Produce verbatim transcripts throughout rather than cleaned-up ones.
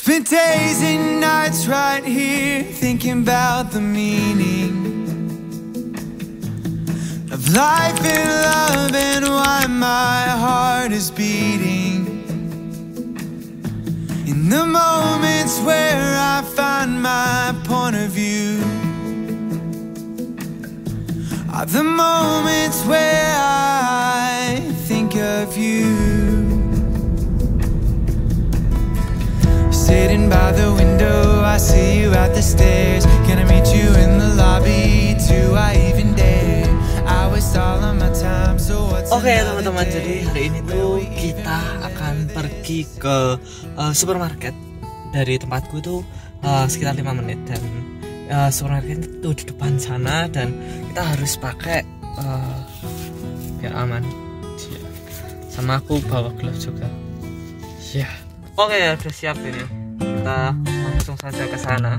Spent days and nights right here thinking about the meaning of life and love and why my heart is beating. In the moments where I find my point of view are the moments where I think of you. Sitting by the window, I see you at the stairs. Can I meet you in the lobby? Do I even dare? I waste all of my time, so what's Oke okay, teman-teman, jadi hari ini tuh kita akan pergi ke uh, supermarket. Dari tempatku tuh uh, sekitar lima menit dan uh, supermarket itu di depan sana dan kita harus pakai uh, biar aman. Sama aku bawa glove juga. Ya. Yeah. Oke, okay, udah siap ini. Kita langsung saja ke sana.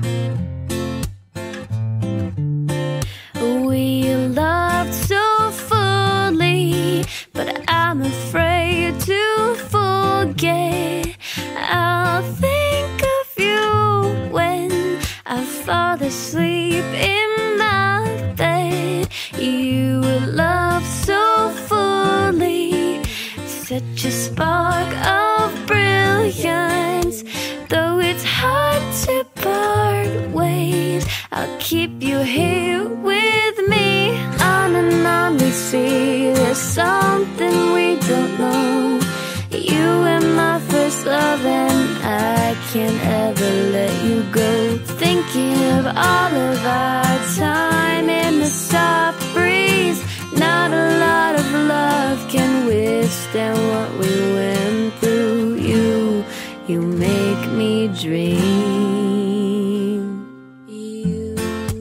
We loved so fully, but I'm afraid to forget. I'll think of you when I fall asleep in my bed. You loved so fully, such a spark of brilliance. Though it's hard to part ways, I'll keep you here with me. On and on we see there's something we don't know. You were my first love and I can't ever let you go. Thinking of all of our time in the soft breeze. Not a lot of love can withstand what we went through. You, you make me dream. You.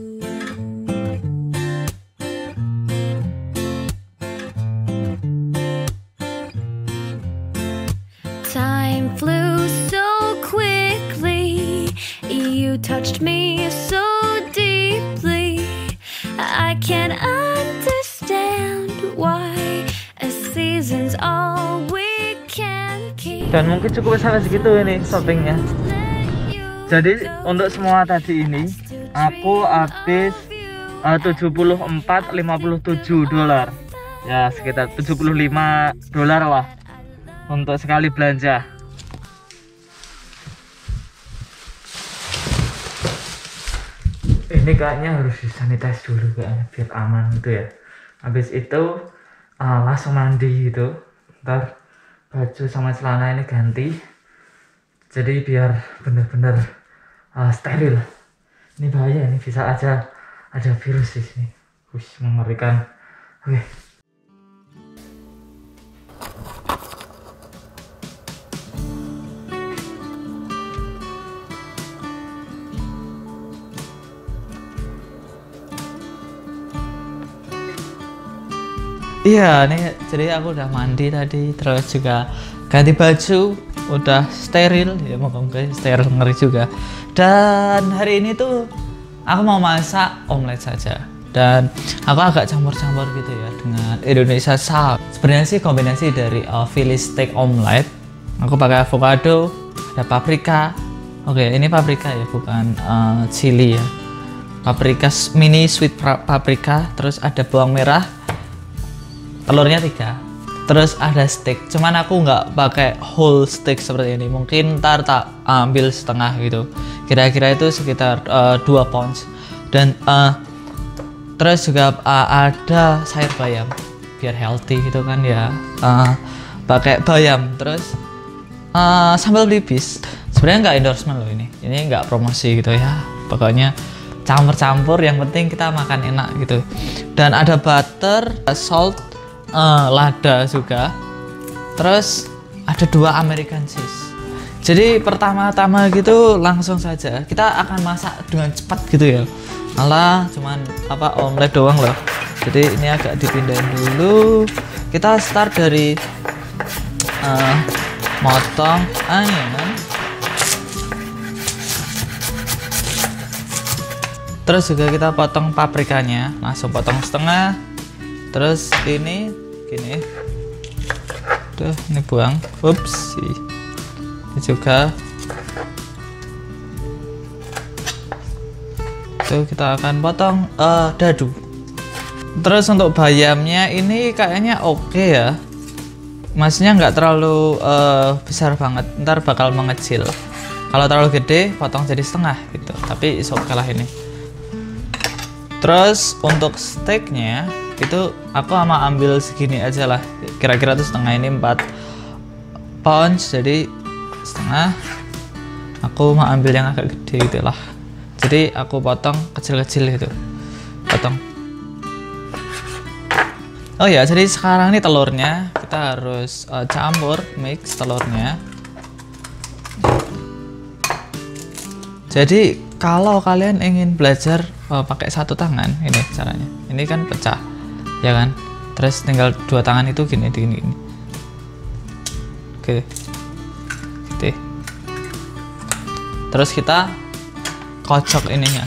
Time flew so quickly. You touched me so deeply. I can't understand why a season's all we can keep. Dan mungkin cukup sampai segitu ini shoppingnya. Jadi untuk semua tadi ini aku habis uh, tujuh puluh empat koma lima tujuh dolar. Ya sekitar tujuh puluh lima dolar lah untuk sekali belanja. Ini kayaknya harus disanitize dulu kayaknya biar aman gitu ya. Habis itu uh, langsung mandi gitu. Ntar baju sama celana ini ganti. Jadi biar bener-bener uh, steril. Ini bahaya, ini bisa aja ada virus di sini. Wih, mengerikan. Oke. Iya, nih jadi aku udah mandi tadi, terus juga ganti baju, udah steril, ya moga-moga steril, ngeri juga. Dan hari ini tuh aku mau masak omelet saja, dan aku agak campur-campur gitu ya dengan Indonesia Sub. Sebenarnya sih kombinasi dari uh, Philly steak omelet. Aku pakai avocado, ada paprika. Oke, ini paprika ya, bukan uh, chili ya. Paprika mini sweet paprika, terus ada bawang merah. Telurnya tiga, terus ada steak. Cuman aku nggak pakai whole steak seperti ini. Mungkin ntar tak ambil setengah gitu. Kira-kira itu sekitar uh, dua pounds. Dan uh, terus juga uh, ada sayur bayam, biar healthy gitu kan ya. Uh, pakai bayam, terus uh, sambal belibis. Sebenarnya nggak endorsement loh ini. Ini nggak promosi gitu ya. Pokoknya campur-campur. Yang penting kita makan enak gitu. Dan ada butter, salt. Uh, lada juga, terus ada dua American cheese. Jadi pertama-tama gitu langsung saja kita akan masak dengan cepat gitu ya. Alah, cuman apa omelet doang loh. Jadi ini agak dipindahin dulu. Kita start dari uh, motong onion, terus juga kita potong paprikanya, langsung potong setengah. Terus ini gini, tuh ini buang, ups, ini juga itu kita akan potong uh, dadu. Terus untuk bayamnya ini kayaknya oke okay ya, maksudnya nggak terlalu uh, besar banget, ntar bakal mengecil. Kalau terlalu gede potong jadi setengah gitu, tapi oke okay lah ini. Terus untuk steaknya itu aku sama ambil segini aja lah, kira-kira tuh setengah, ini empat pound jadi setengah. Aku mau ambil yang agak gede gitu lah, jadi aku potong kecil-kecil gitu, potong. Oh ya, jadi sekarang nih telurnya kita harus uh, campur, mix telurnya. Jadi kalau kalian ingin belajar uh, pakai satu tangan, ini caranya. Ini kan pecah, ya kan? Terus tinggal dua tangan itu gini, gini, gini. Oke, oke. Terus kita kocok ininya.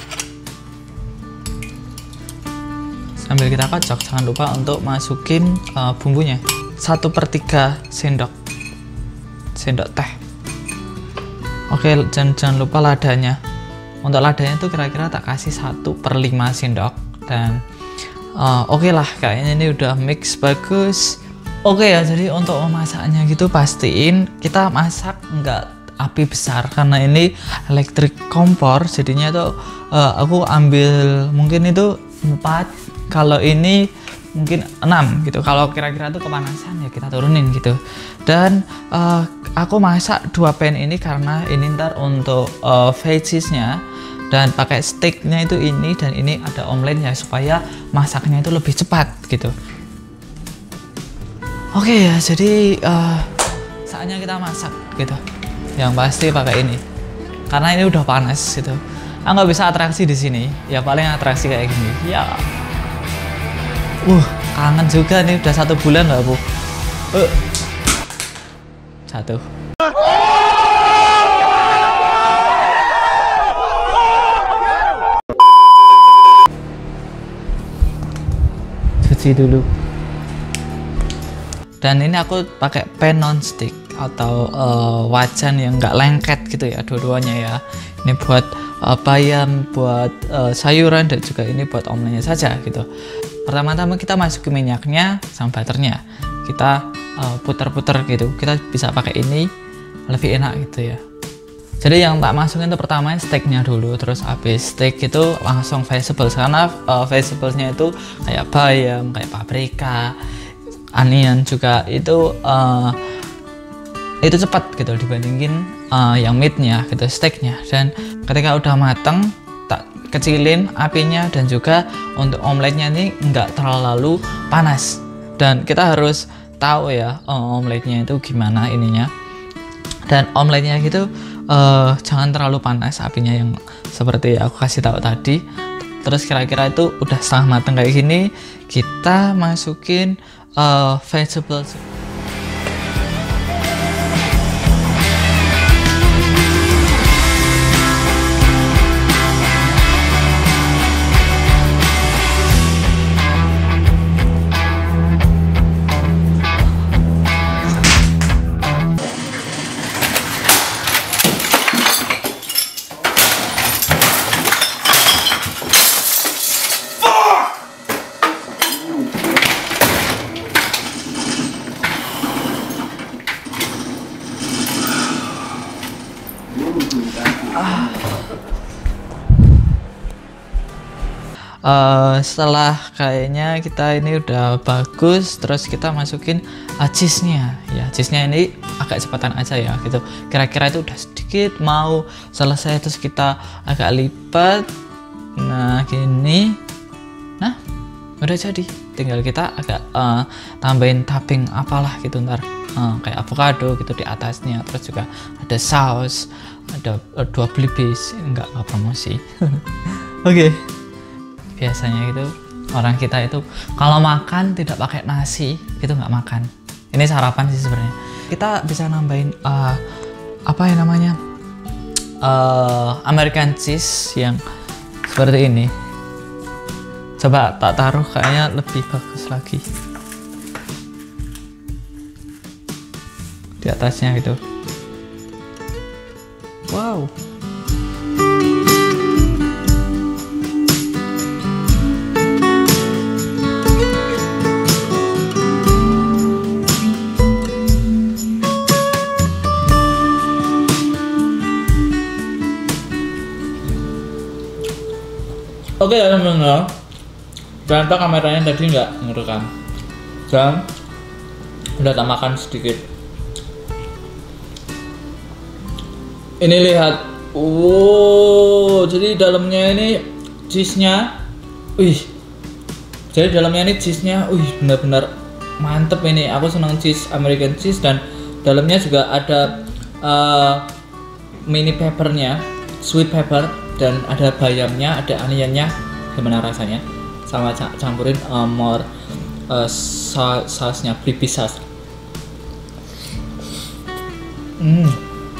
Sambil kita kocok, jangan lupa untuk masukin uh, bumbunya. Satu per tiga sendok, sendok teh. Oke, jangan, jangan lupa ladanya. Untuk ladanya itu kira-kira tak kasih satu per lima sendok. Dan uh, oke okay lah, kayaknya ini udah mix bagus. Oke okay ya, jadi untuk memasaknya gitu pastiin kita masak nggak api besar, karena ini elektrik kompor. Jadinya tuh uh, aku ambil mungkin itu empat, kalau ini mungkin enam gitu. Kalau kira-kira tuh kepanasan ya kita turunin gitu. Dan uh, aku masak dua pan ini karena ini ntar untuk uh, veggiesnya dan pakai steaknya itu ini, dan ini ada omeletnya supaya masaknya itu lebih cepat gitu. Oke okay ya, jadi uh, saatnya kita masak gitu. Yang pasti pakai ini karena ini udah panas gitu. Ah, nggak bisa atraksi di sini, ya paling atraksi kayak gini ya. Uh, kangen juga nih, udah satu bulan nggak bu? Uh. Jatuh. Cuci dulu. Dan ini aku pakai pan non-stick atau uh, wajan yang nggak lengket gitu ya, dua-duanya ya. Ini buat uh, bayam, buat uh, sayuran, dan juga ini buat omeletnya saja gitu. Pertama-tama kita masukin minyaknya sama butternya, kita putar-putar uh, gitu. Kita bisa pakai ini, lebih enak gitu ya. Jadi yang tak masukin itu pertama steaknya dulu, terus habis steak itu langsung vegetables, karena uh, vegetablesnya itu kayak bayam, kayak paprika, onion juga itu uh, itu cepat gitu dibandingin uh, yang meatnya gitu, steaknya. Dan ketika udah mateng tak kecilin apinya, dan juga untuk omeletnya ini nggak terlalu panas. Dan kita harus tahu ya uh, omeletnya itu gimana ininya. Dan omeletnya gitu uh, jangan terlalu panas apinya, yang seperti aku kasih tahu tadi. Terus kira-kira itu udah setengah mateng kayak gini, kita masukin uh, vegetables. Uh, setelah kayaknya kita ini udah bagus, terus kita masukin uh, cheese-nya ya. Cheese-nya ini agak cepatan aja ya gitu, kira-kira itu udah sedikit mau selesai, terus kita agak lipat. Nah gini, nah udah jadi, tinggal kita agak uh, tambahin topping apalah gitu ntar, uh, kayak avocado gitu di atasnya. Terus juga ada saus, ada uh, dua belibis, enggak nggak promosi. Oke okay. Biasanya itu orang kita itu kalau makan tidak pakai nasi itu nggak makan. Ini sarapan sih sebenarnya. Kita bisa nambahin uh, apa ya namanya uh, American cheese yang seperti ini. Coba tak taruh, kayaknya lebih bagus lagi di atasnya gitu. Wow. Oke ya teman-teman, ternyata kameranya tadi nggak ngerekam dan udah tambahkan sedikit. Ini lihat, wow, jadi dalamnya ini cheese-nya, wih, jadi dalamnya ini cheese-nya, wih, benar-benar mantep ini. Aku senang cheese, American cheese, dan dalamnya juga ada uh, mini peppernya, sweet pepper, dan ada bayamnya, ada onionnya. Gimana rasanya? Sama campurin uh, more uh, sa sausnya, creepy sauce. Hmm.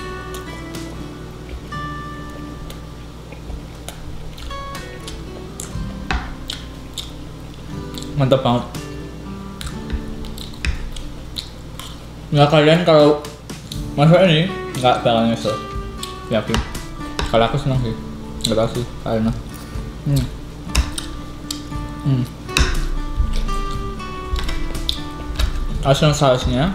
Mantap banget. Nggak, kalian kalau masak ini nggak bakal nyesel, yakin. Kalau aku senang sih, nggak tahu sih kalian. Hmm. Hmm. Asal sausnya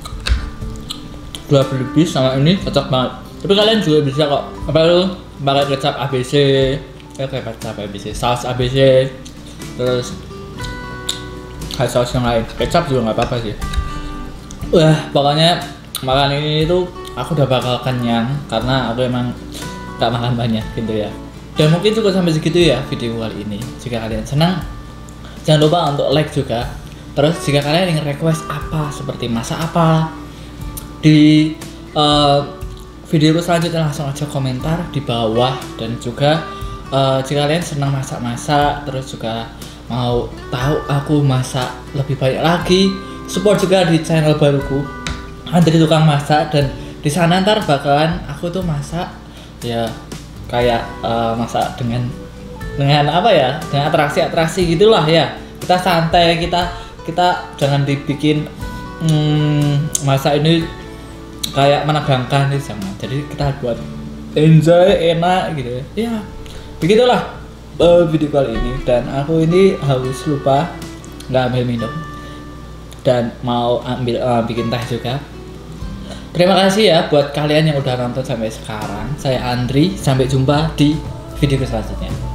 dua berlebih sama ini cocok banget. Tapi kalian juga bisa kok apa itu pakai kecap A B C, eh kayak kecap A B C, saus A B C, terus kayak saus yang lain. Kecap juga nggak apa-apa sih. Wah, pokoknya makan ini tuh aku udah bakal kenyang karena aku emang gak makan banyak gitu ya. Dan mungkin cukup sampai segitu ya video kali ini. Jika kalian senang, jangan lupa untuk like juga. Terus jika kalian ingin request apa, seperti masak apa di uh, videoku selanjutnya, langsung aja komentar di bawah. Dan juga uh, jika kalian senang masak-masak, terus juga mau tahu aku masak lebih banyak lagi, support juga di channel baruku Andri Tukang Masak. Dan di sana ntar bakalan aku tuh masak ya kayak uh, masak dengan dengan apa ya, dengan atraksi-atraksi gitulah ya. Kita santai, kita kita jangan dibikin hmm, masak ini kayak menegangkan nih, jangan. Jadi kita buat enjoy, enak gitu ya. Ya begitulah uh, video kali ini. Dan aku ini haus, lupa nggak ambil minum dan mau ambil uh, bikin teh juga. Terima kasih ya buat kalian yang udah nonton sampai sekarang. Saya Andri, sampai jumpa di video selanjutnya.